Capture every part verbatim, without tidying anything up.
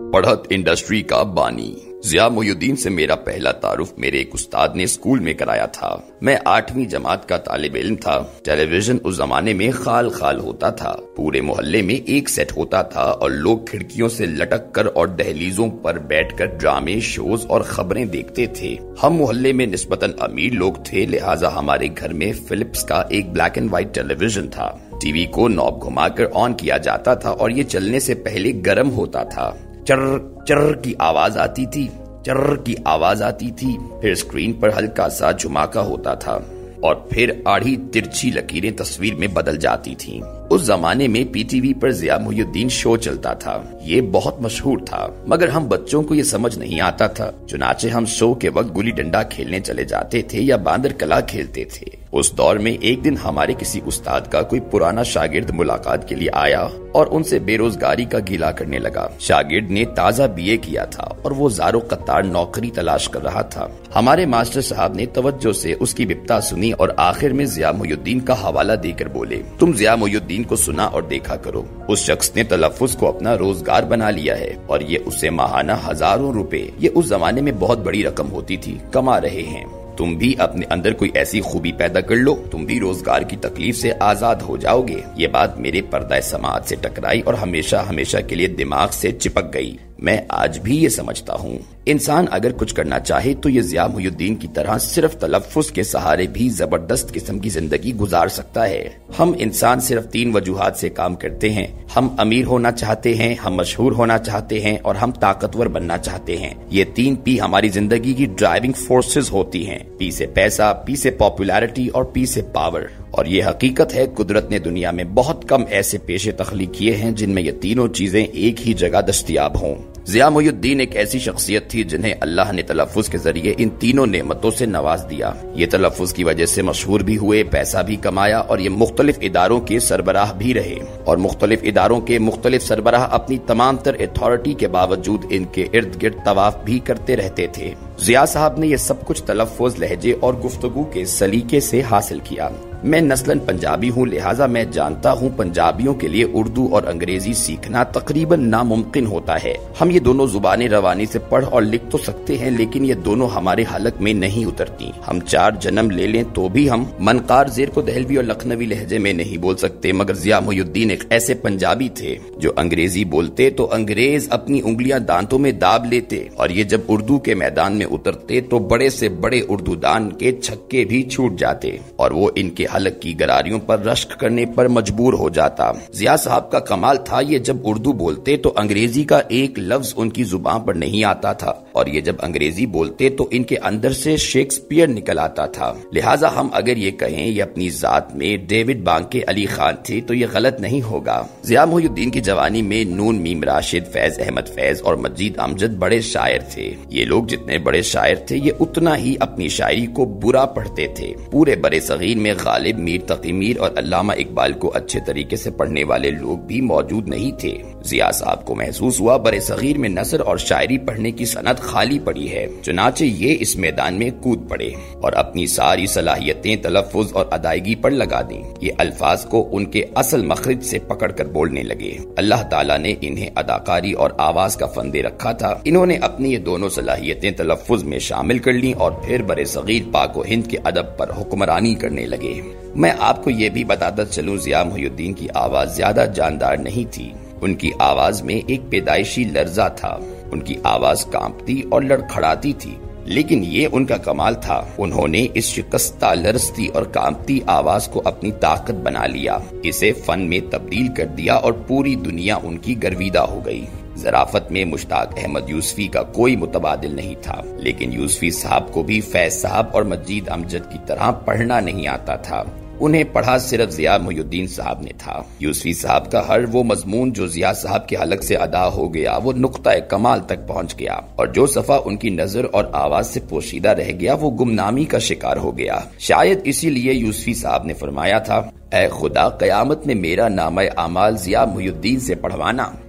پڑھت industry کا بانی ضیاء محی الدین سے میرا پہلا تعارف میرے ایک استاد نے اسکول میں کرایا تھا۔ میں آٹھویں جماعت کا طالب علم تھا۔ ٹیلی ویژن اس زمانے میں خال خال ہوتا تھا۔ پورے محلے میں ایک سیٹ ہوتا تھا اور لوگ کھڑکیوں سے لٹک کر اور دہلیزوں پر بیٹھ کر ڈرامے، شوز اور خبریں دیکھتے تھے۔ ہم محلے میں نسبتاً امیر لوگ تھے، لہٰذا ہمارے گھر میں فلپس کا ایک black and white television تھا۔ ٹی وی کو نوب گھما کر آن کیا جاتا تھا اور یہ چلنے سے پہلے گرم ہوتا تھا۔ چر چر کی آواز آتی تھی، چر کی آواز آتی تھی، پھر اسکرین پر ہلکا سا جھماکا ہوتا تھا اور پھر آڑھی ترچھی لکیریں تصویر میں بدل جاتی تھیں۔ اس زمانے میں پی ٹی وی پر ضیاء محی الدین شو چلتا تھا۔ یہ بہت مشہور تھا، مگر ہم بچوں کو یہ سمجھ نہیں آتا تھا، چنانچہ ہم شو کے وقت گلی ڈنڈا کھیلنے چلے جاتے تھے یا باندر کلا کھیلتے تھے۔ اس دور میں ایک دن ہمارے کسی استاد کا کوئی پرانا شاگرد ملاقات کے لیے آیا اور ان سے بے روزگاری کا گیلا کرنے لگا۔ شاگرد نے تازہ بی اے کیا تھا اور وہ زارو قطار نوکری تلاش کر رہا تھا۔ ہمارے ماسٹر صاحب نے توجہ سے اس کی بپتا سنی اور آخر میں ضیاء محی الدین کا حوالہ دے کر بولے، تم ضیاء محی الدین کو سنا اور دیکھا کرو۔ اس شخص نے تلفظ کو اپنا روزگار بنا لیا ہے اور یہ اسے ماہانہ ہزاروں روپے، یہ اس زمانے میں بہت بڑی رقم ہوتی تھی، کما رہے ہیں۔ تم بھی اپنے اندر کوئی ایسی خوبی پیدا کر لو، تم بھی روزگار کی تکلیف سے آزاد ہو جاؤ گے۔ یہ بات میرے پردہ سماعت سے ٹکرائی اور ہمیشہ ہمیشہ کے لیے دماغ سے چپک گئی۔ میں آج بھی یہ سمجھتا ہوں، انسان اگر کچھ کرنا چاہے تو یہ ضیاء محی الدین کی طرح صرف تلفظ کے سہارے بھی زبردست قسم کی زندگی گزار سکتا ہے۔ ہم انسان صرف تین وجوہات سے کام کرتے ہیں، ہم امیر ہونا چاہتے ہیں، ہم مشہور ہونا چاہتے ہیں اور ہم طاقتور بننا چاہتے ہیں۔ یہ تین پی ہماری زندگی کی ڈرائیونگ فورسز ہوتی ہیں، پی سے پیسہ، پی سے پاپولیرٹی اور پی سے پاور۔ اور یہ حقیقت ہے، قدرت نے دنیا میں بہت کم ایسے پیشے تخلیق کیے ہیں جن میں یہ تینوں چیزیں ایک ہی جگہ دستیاب ہوں۔ ضیاء محی الدین ایک ایسی شخصیت تھی جنہیں اللہ نے تلفظ کے ذریعے ان تینوں نعمتوں سے نواز دیا۔ یہ تلفظ کی وجہ سے مشہور بھی ہوئے، پیسہ بھی کمایا اور یہ مختلف اداروں کے سربراہ بھی رہے، اور مختلف اداروں کے مختلف سربراہ اپنی تمام تر اتھارٹی کے باوجود ان کے ارد گرد طواف بھی کرتے رہتے تھے۔ ضیاء صاحب نے یہ سب کچھ تلفظ، لہجے اور گفتگو کے سلیقے سے حاصل کیا۔ میں نسلاً پنجابی ہوں، لہٰذا میں جانتا ہوں پنجابیوں کے لیے اردو اور انگریزی سیکھنا تقریباً ناممکن ہوتا ہے۔ ہم یہ دونوں زبانیں روانی سے پڑھ اور لکھ تو سکتے ہیں، لیکن یہ دونوں ہمارے حلق میں نہیں اترتی۔ ہم چار جنم لے لیں تو بھی ہم منقار زیر کو دہلوی اور لکھنوی لہجے میں نہیں بول سکتے، مگر ضیاء محی الدین ایک ایسے پنجابی تھے جو انگریزی بولتے تو انگریز اپنی انگلیاں دانتوں میں داب لیتے، اور یہ جب اردو کے میدان میں اترتے تو بڑے سے بڑے اردو دان کے چھکے بھی چھوٹ جاتے اور وہ ان کے حلق کی گراریوں پر رشک کرنے پر مجبور ہو جاتا۔ ضیاء صاحب کا کمال تھا، یہ جب اردو بولتے تو انگریزی کا ایک لفظ ان کی زبان پر نہیں آتا تھا، اور یہ جب انگریزی بولتے تو ان کے اندر سے شیکسپیئر نکل آتا تھا۔ لہٰذا ہم اگر یہ کہیں یہ اپنی ذات میں ڈیوڈ بانکے علی خان تھے تو یہ غلط نہیں ہوگا۔ ضیاء محی الدین کی جوانی میں نون میم راشد، فیض احمد فیض اور مجید امجد بڑے شاعر تھے۔ یہ لوگ جتنے بڑے شاعر تھے، یہ اتنا ہی اپنی شاعری کو برا پڑھتے تھے۔ پورے برے صغیر میں غالب، میر تقی میر اور علامہ اقبال کو اچھے طریقے سے پڑھنے والے لوگ بھی موجود نہیں تھے۔ ضیاء صاحب کو محسوس ہوا برے صغیر میں نثر اور شاعری پڑھنے کی صنعت خالی پڑی ہے، چنانچہ یہ اس میدان میں کود پڑے اور اپنی ساری صلاحیتیں تلفظ اور ادائیگی پر لگا دیں۔ یہ الفاظ کو ان کے اصل مخرج سے پکڑ کر بولنے لگے۔ اللہ تعالیٰ نے انہیں اداکاری اور آواز کا فن دے رکھا تھا، انہوں نے اپنی یہ دونوں صلاحیتیں تلفظ میں شامل کر لیں اور پھر برے صغیر پاک و ہند کے ادب پر حکمرانی کرنے لگے۔ میں آپ کو یہ بھی بتاتا چلوں، ضیاء محی الدین کی آواز زیادہ جاندار نہیں تھی، ان کی آواز میں ایک پیدائشی لرزہ تھا، ان کی آواز کانپتی اور لڑکھڑاتی تھی، لیکن یہ ان کا کمال تھا، انہوں نے اس شکستہ لرزتی اور کانپتی آواز کو اپنی طاقت بنا لیا، اسے فن میں تبدیل کر دیا اور پوری دنیا ان کی گرویدہ ہو گئی۔ ظرافت میں مشتاق احمد یوسفی کا کوئی متبادل نہیں تھا، لیکن یوسفی صاحب کو بھی فیض صاحب اور مجید امجد کی طرح پڑھنا نہیں آتا تھا، انہیں پڑھا صرف ضیاء محی الدین صاحب نے تھا۔ یوسفی صاحب کا ہر وہ مضمون جو ضیاء صاحب کے حلق سے ادا ہو گیا وہ نقطہ کمال تک پہنچ گیا، اور جو صفحہ ان کی نظر اور آواز سے پوشیدہ رہ گیا وہ گمنامی کا شکار ہو گیا۔ شاید اسی لیے یوسفی صاحب نے فرمایا تھا، اے خدا، قیامت میں میرا نامہ اعمال ضیاء محی الدین سے پڑھوانا۔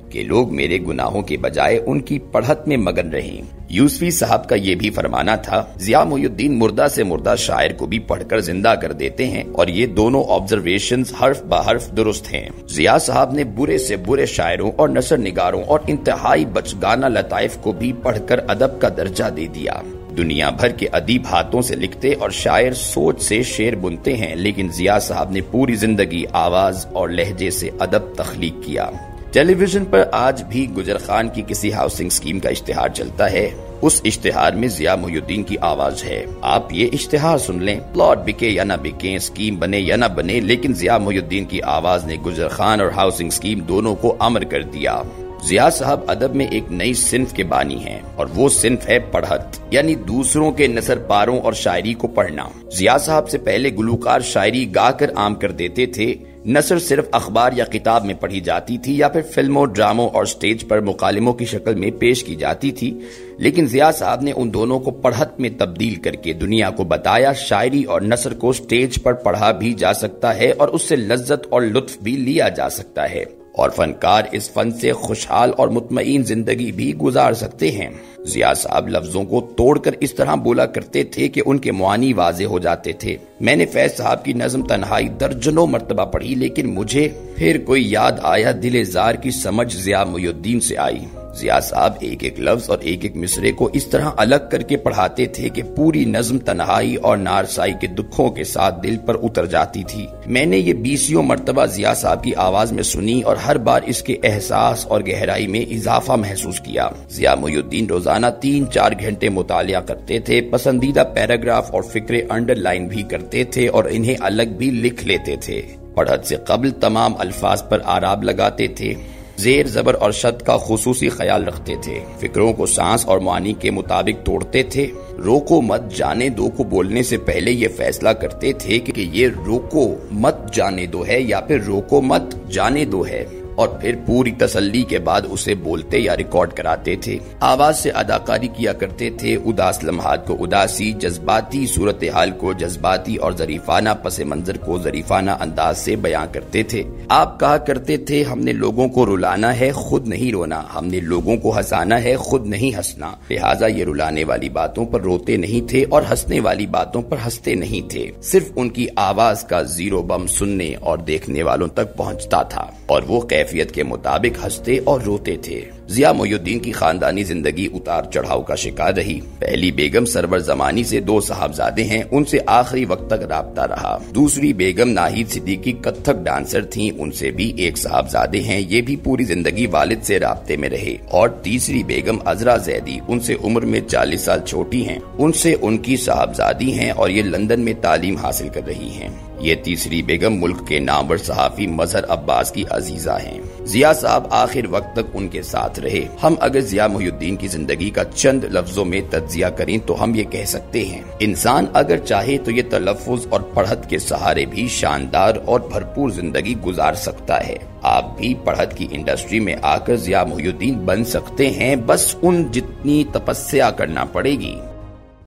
کہ لوگ میرے گناہوں کے بجائے ان کی پڑھت میں مگن رہیں۔ یوسفی صاحب کا یہ بھی فرمانا تھا، ضیاء محی الدین مردہ سے مردہ شاعر کو بھی پڑھ کر زندہ کر دیتے ہیں، اور یہ دونوں آبزرویشنز حرف بحرف درست ہیں۔ ضیاء صاحب نے برے سے برے شاعروں اور نثر نگاروں اور انتہائی بچگانہ لطائف کو بھی پڑھ کر ادب کا درجہ دے دیا۔ دنیا بھر کے ادیب ہاتھوں سے لکھتے اور شاعر سوچ سے شعر بنتے ہیں، لیکن ضیاء صاحب نے پوری زندگی آواز اور لہجے سے ادب تخلیق کیا۔ ٹیلی ویژن پر آج بھی گجر خان کی کسی ہاؤسنگ اسکیم کا اشتہار چلتا ہے، اس اشتہار میں ضیاء محی الدین کی آواز ہے۔ آپ یہ اشتہار سن لیں، پلاٹ بکے یا نہ بکے، اسکیم بنے یا نہ بنے، لیکن ضیاء محی الدین کی آواز نے گجر خان اور ہاؤسنگ اسکیم دونوں کو امر کر دیا۔ ضیاء صاحب ادب میں ایک نئی صنف کے بانی ہیں، اور وہ صنف ہے پڑھت، یعنی دوسروں کے نثر پاروں اور شاعری کو پڑھنا۔ ضیاء صاحب سے پہلے گلوکار شاعری گا کر عام کر دیتے تھے، نثر صرف اخبار یا کتاب میں پڑھی جاتی تھی یا پھر فلموں، ڈراموں اور سٹیج پر مکالموں کی شکل میں پیش کی جاتی تھی، لیکن ضیاء صاحب نے ان دونوں کو پڑھت میں تبدیل کر کے دنیا کو بتایا شاعری اور نثر کو سٹیج پر پڑھا بھی جا سکتا ہے اور اس سے لذت اور لطف بھی لیا جا سکتا ہے، اور فنکار اس فن سے خوشحال اور مطمئن زندگی بھی گزار سکتے ہیں۔ ضیاء صاحب لفظوں کو توڑ کر اس طرح بولا کرتے تھے کہ ان کے معانی واضح ہو جاتے تھے۔ میں نے فیض صاحب کی نظم تنہائی درجنوں مرتبہ پڑھی، لیکن مجھے پھر کوئی یاد آیا دل زار کی سمجھ ضیاء محی الدین سے آئی۔ ضیاء صاحب ایک ایک لفظ اور ایک ایک مصرے کو اس طرح الگ کر کے پڑھاتے تھے کہ پوری نظم تنہائی اور نارسائی کے دکھوں کے ساتھ دل پر اتر جاتی تھی۔ میں نے یہ بیسیوں مرتبہ ضیاء صاحب کی آواز میں سنی اور ہر بار اس کے احساس اور گہرائی میں اضافہ محسوس کیا۔ ضیاء محی الدین روزانہ تین چار گھنٹے مطالعہ کرتے تھے، پسندیدہ پیراگراف اور فکرے انڈر لائن بھی کرتے تھے اور انہیں الگ بھی لکھ لیتے تھے۔ پڑھت سے قبل تمام الفاظ پر آراب لگاتے تھے، زیر زبر اور شد کا خصوصی خیال رکھتے تھے، فکروں کو سانس اور معانی کے مطابق توڑتے تھے، روکو مت جانے دو کو بولنے سے پہلے یہ فیصلہ کرتے تھے کہ یہ روکو مت جانے دو ہے یا پھر روکو مت جانے دو ہے، اور پھر پوری تسلی کے بعد اسے بولتے یا ریکارڈ کراتے تھے۔ آواز سے اداکاری کیا کرتے تھے، اداس لمحات کو اداسی، جذباتی صورتحال کو جذباتی اور ظریفانہ پس منظر کو ظریفانہ انداز سے بیان کرتے تھے۔ آپ کہا کرتے تھے، ہم نے لوگوں کو رلانا ہے، خود نہیں رونا، ہم نے لوگوں کو ہنسانا ہے، خود نہیں ہنسنا، لہٰذا یہ رلانے والی باتوں پر روتے نہیں تھے اور ہنسنے والی باتوں پر ہنستے نہیں تھے، صرف ان کی آواز کا زیرو بم سننے اور دیکھنے والوں تک پہنچتا تھا، اور وہ کیفیت کے مطابق ہنستے اور روتے تھے۔ ضیاء محی الدین کی خاندانی زندگی اتار چڑھاؤ کا شکار رہی۔ پہلی بیگم سرور زمانی سے دو صاحبزادے ہیں، ان سے آخری وقت تک رابطہ رہا۔ دوسری بیگم ناہید صدیقی کتھک ڈانسر تھیں، ان سے بھی ایک صاحبزادے ہیں، یہ بھی پوری زندگی والد سے رابطے میں رہے۔ اور تیسری بیگم عذرا زیدی، ان سے عمر میں چالیس سال چھوٹی ہیں، ان سے ان کی صاحبزادی ہیں اور یہ لندن میں تعلیم حاصل کر رہی ہیں۔ یہ تیسری بیگم ملک کے نامور صحافی مظہر عباس کی عزیزہ ہیں۔ ضیاء صاحب آخر وقت تک ان کے ساتھ رہے۔ ہم اگر ضیاء محی الدین کی زندگی کا چند لفظوں میں تجزیہ کریں تو ہم یہ کہہ سکتے ہیں، انسان اگر چاہے تو یہ تلفظ اور پڑھت کے سہارے بھی شاندار اور بھرپور زندگی گزار سکتا ہے۔ آپ بھی پڑھت کی انڈسٹری میں آ کر ضیاء محی الدین بن سکتے ہیں، بس ان جتنی تپسیا کرنا پڑے گی۔